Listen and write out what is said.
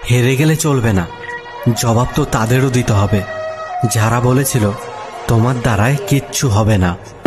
হেরে গেলে চলবে না, জবাব তো তাদেরও দিতে হবে যারা বলেছিল তোমার দ্বারায় কিচ্ছু হবে না।